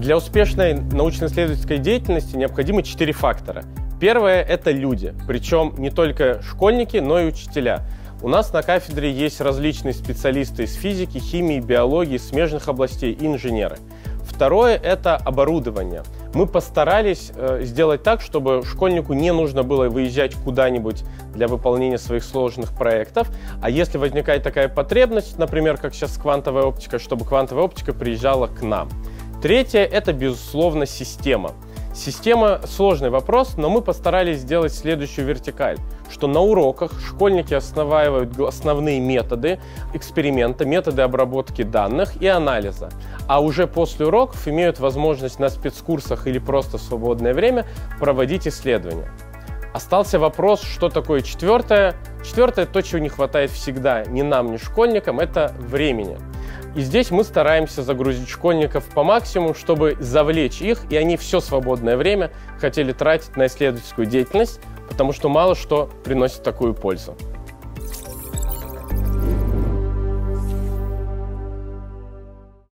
Для успешной научно-исследовательской деятельности необходимы 4 фактора. Первое – это люди, причем не только школьники, но и учителя. У нас на кафедре есть различные специалисты из физики, химии, биологии, смежных областей и инженеры. Второе – это оборудование. Мы постарались сделать так, чтобы школьнику не нужно было выезжать куда-нибудь для выполнения своих сложных проектов, а если возникает такая потребность, например, как сейчас с квантовой оптикой, чтобы квантовая оптика приезжала к нам. Третье – это, безусловно, система. Система – сложный вопрос, но мы постарались сделать следующую вертикаль, что на уроках школьники осваивают основные методы эксперимента, методы обработки данных и анализа, а уже после уроков имеют возможность на спецкурсах или просто в свободное время проводить исследования. Остался вопрос, что такое четвертое. Четвертое – то, чего не хватает всегда ни нам, ни школьникам – это времени. И здесь мы стараемся загрузить школьников по максимуму, чтобы завлечь их, и они все свободное время хотели тратить на исследовательскую деятельность, потому что мало что приносит такую пользу.